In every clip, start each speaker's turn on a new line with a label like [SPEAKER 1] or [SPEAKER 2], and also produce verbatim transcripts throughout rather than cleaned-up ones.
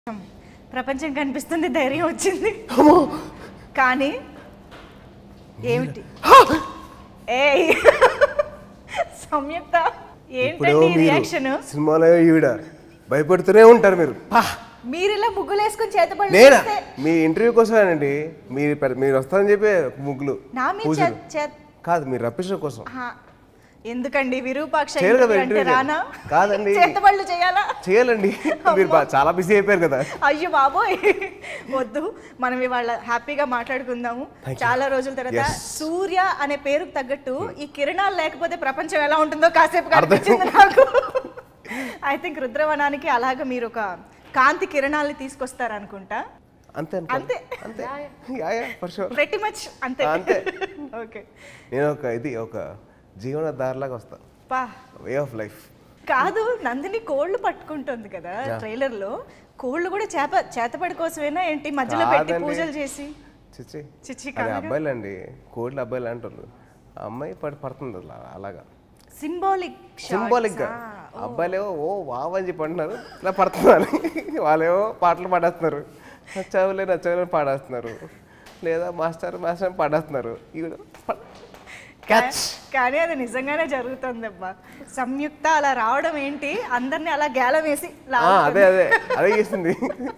[SPEAKER 1] ప్రపంచం కనిపిస్తుంది, ధైర్యం వచ్చింది. కానీ ఏమిటి ఏయ్ సంయుక్త ఏంటండి రియాక్షన్?
[SPEAKER 2] సినిమాలో ఈవిడ భయపడుతూనే ఉంటారు మీరు.
[SPEAKER 1] మీరు ఇలా ముగ్గులు వేసుకుని చేతపడి
[SPEAKER 2] నేనా మీ ఇంటర్వ్యూ కోసమేనండి. మీరు మీరు వస్తారని చెప్పి ముగ్గులు
[SPEAKER 1] నా మీద
[SPEAKER 2] కాదు, మీరు రప్పించడం కోసం.
[SPEAKER 1] ఎందుకండి విరూపాక్ష అంటే రానా?
[SPEAKER 2] కాదండి,
[SPEAKER 1] చేతబడులు చేయాలా?
[SPEAKER 2] చేయాలండి. మీరు చాలా బిజీ అయిపోయారు కదా.
[SPEAKER 1] అయ్యో బాబోయ్ వద్దు, మనం ఇవాళ హ్యాపీగా మాట్లాడుకుందాము. చాలా రోజుల తర్వాత సూర్య అనే పేరుకు తగ్గట్టు ఈ కిరణాలు లేకపోతే ప్రపంచం ఎలా ఉంటుందో కాసేపు కనిపించింది నాకు. ఐ థింక్ రుద్రవనానికి అలాగా మీరు ఒక కాంతి కిరణాలని తీసుకొస్తారనుకుంటా.
[SPEAKER 2] అంతే అంతే అంతే
[SPEAKER 1] ప్రెటీ మచ్ అంతే
[SPEAKER 2] అంతే.
[SPEAKER 1] ఓకే,
[SPEAKER 2] నేను ఒక ఇది ఒక జీవనధారలాగా వస్తాను, వే ఆఫ్ లైఫ్. కాదు,
[SPEAKER 1] నందిని కోళ్ళు పట్టుకుంటుంది కదా ట్రైలర్ లో. కోళ్ళు కూడా చేప చేతపడి కోసమేనా ఏంటి మధ్యలో పెట్టి పూజలు చేసి?
[SPEAKER 2] చిచ్చి చిచ్చి అబ్బాయిలండి, కోళ్ళు అబ్బాయిలు అంటారు. అమ్మాయి పడి పడుతుంది అలాగా
[SPEAKER 1] సింబాలిక్
[SPEAKER 2] సింబాలిక్ గా. అబ్బాయిలేమో ఓ వావ్ అని చెప్పి అంటున్నారు, ఇలా పడుతున్నారు. వాళ్ళేమో పాటలు పాడేస్తున్నారు, నచ్చవులే నచ్చవులే పాడేస్తున్నారు, లేదా మాస్టర్ మాస్టర్ పాడేస్తున్నారు. ఇవి
[SPEAKER 1] కానీ అది నిజంగానే జరుగుతుంది అబ్బా. సంయుక్త అలా రావడం ఏంటి, అందరినీ అలా గేలం వేసి
[SPEAKER 2] అదే అదే అదే చేసింది.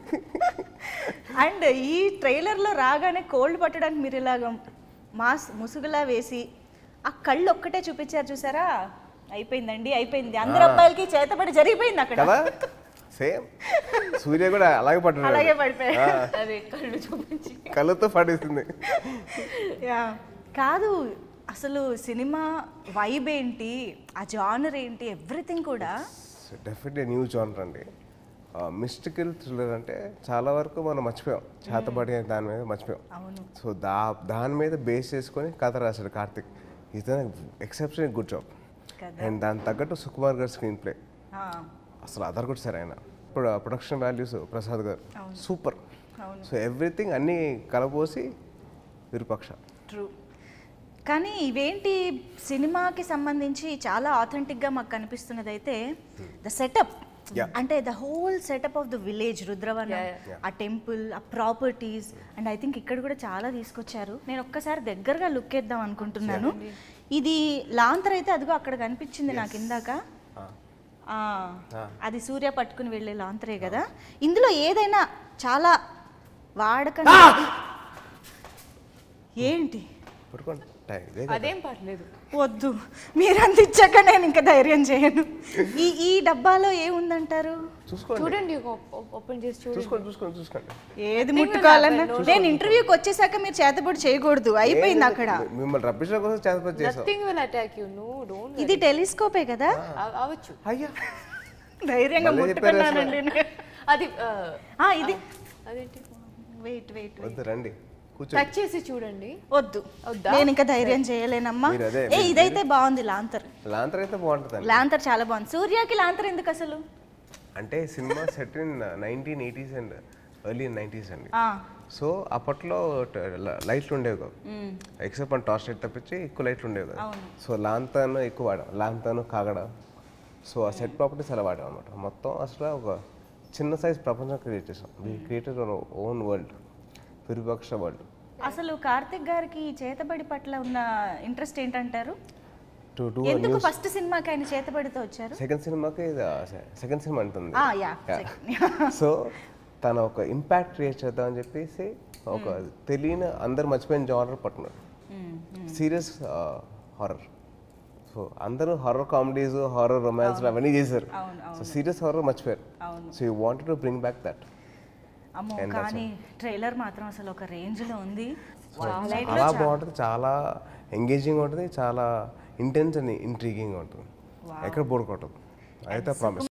[SPEAKER 1] అండ్ ఈ ట్రైలర్ లో రాగానే కోల్డ్ పట్టడానికి మీరు ఇలాగ మాస్ ముసుగులా వేసి ఆ కళ్ళు ఒక్కటే చూపించారు చూసారా? అయిపోయిందండి, అయిపోయింది. అందరు అబ్బాయిలకి చేతపడి జరిగిపోయింది అక్కడ.
[SPEAKER 2] సేమ్ సూర్య కూడా అలాగే పడ్డాడు,
[SPEAKER 1] అలాగే పడిపోయాడు, కళ్ళు చూపించి
[SPEAKER 2] కళ్ళతో పడేసింది.
[SPEAKER 1] కాదు, అసలు సినిమా వైబ్ ఏంటి, ఆ జానర్ ఏంటి, ఎవ్రీథింగ్ కూడా
[SPEAKER 2] డెఫినెట్లీ న్యూ జానర్ అండి. మిస్టికల్ థ్రిల్లర్ అంటే చాలా వరకు మనం మర్చిపోయాం, చేతబడి దాని మీద మర్చిపోయాం. సో దా దాని మీద బేస్ చేసుకొని కథ రాశాడు కార్తిక్. ఇది ఎక్సెప్షన్ గుడ్ జాబ్. అండ్ దాని తగ్గట్టు సుకుమార్ గారు స్క్రీన్ ప్లే అసలు అదర్ కూడా సార్. ఆయన ఇప్పుడు ప్రొడక్షన్ వాల్యూస్ ప్రసాద్ గారు సూపర్. సో ఎవ్రీథింగ్ అన్నీ కలబోసి విరుపక్ష.
[SPEAKER 1] ట్రూ. కానీ ఇవేంటి సినిమాకి సంబంధించి చాలా ఆథెంటిక్గా మాకు కనిపిస్తున్నది అయితే ద సెటప్, అంటే the whole setup of the village Rudravana, ఆ టెంపుల్, ఆ ప్రాపర్టీస్. అండ్ ఐ థింక్ ఇక్కడ కూడా చాలా తీసుకొచ్చారు. నేను ఒక్కసారి దగ్గరగా లుక్ వేద్దాం అనుకుంటున్నాను. ఇది లాంతర్ అయితే అదిగో అక్కడ కనిపించింది నాకు ఇందాక. అది సూర్య పట్టుకుని వెళ్ళే లాంతరే కదా. ఇందులో ఏదైనా చాలా వాడకంగా ఏంటి
[SPEAKER 3] అదేం పర్లేదు,
[SPEAKER 1] వద్దు, మీరంత ఇచ్చాక నేను ఇంకా ధైర్యం చేయను. ఈ ఈ డబ్బాలో ఏముందంటారు?
[SPEAKER 3] చూడండి, ఓపెన్ చేసి
[SPEAKER 2] చూసుకోండి.
[SPEAKER 1] ఏది ముట్టుకోవాలన్నా నేను ఇంటర్వ్యూకి వచ్చేసాక మీరు చేతపడి చేయకూడదు, అయిపోయింది అక్కడ.
[SPEAKER 2] మిమ్మల్ని రప్పించడం కోసం చేతపడి చేసాం.
[SPEAKER 3] Nothing will attack you, no don't.
[SPEAKER 1] ఇది టెలిస్కోపే కదా,
[SPEAKER 3] అవచ్చు.
[SPEAKER 2] అయ్యా
[SPEAKER 1] ధైర్యంగా ముట్టుకున్నానండి. అది ఇది
[SPEAKER 3] అదేంటి,
[SPEAKER 1] వెయిట్ వెయిట్
[SPEAKER 2] వద్దు రండి,
[SPEAKER 3] టచ్ చేసి చూడండి.
[SPEAKER 1] వద్దు, నేను ఇంకా ధైర్యం చేయలేనమ్మా. ఏ ఇదైతే బాగుంది, లాంతర్.
[SPEAKER 2] లాంతర్ అయితే బాగుంటుంది,
[SPEAKER 1] లాంతర్ చాలా బాగుంది. సూర్యకి లాంతర్ ఎందుకు అసలు?
[SPEAKER 2] అంటే cinema set in nineteen eighties and early nineties అండి. సో అప్పట్లో లైట్లు ఉండేవి కాదు, ఎక్సెప్ట్ మన టార్చ్ లైట్ తప్పించి ఎక్కువ లైట్లు ఉండేవి కదా. సో లాంతర్ను ఎక్కువ వాడాం, లాంతర్ను కాగడ. సో ఆ సెట్ ప్రాపర్టీస్ అలా వాడాం అనమాట. మొత్తం అసలు ఒక చిన్న సైజ్ ప్రపంచం క్రియేట్ చేసాం. We created own world, Virupaksha world.
[SPEAKER 1] అసలు కార్తిక్ గారికి చేతబడి పట్ల ఉన్న ఇంట్రెస్ట్ ఏంటంటారు? ఎందుకు ఫస్ట్ సినిమాకి ఆయన చేతబడితో వచ్చారు?
[SPEAKER 2] సెకండ్ సినిమాకి సెకండ్ సినిమా అంటుంది. సో తన ఒక ఇంపాక్ట్ క్రియేట్ చేద్దామని చెప్పేసి ఒక తెలియని అందరు మర్చిపోయిన జానర్ పట్టుకున్నాడు, సీరియస్ హారర్. సో అందరూ హారర్ కామెడీస్, హారర్ రొమాన్స్ అవన్నీ చేశారు. సో సీరియస్ హారర్ మర్చిపోయారు. So you wanted to bring back that.
[SPEAKER 1] అమ్మో, కానీ ట్రైలర్ మాత్రం అసలు ఒక రేంజ్ లో ఉంది.
[SPEAKER 2] చాలా బాగుంటుంది, చాలా ఎంగేజింగ్ ఉంటుంది, చాలా ఇంటెన్స్ అండ్ ఇంట్రీగింగ్ ఉంటుంది. ఎక్కడ బోర్ కొట్టదు అయితే ప్రామిస్.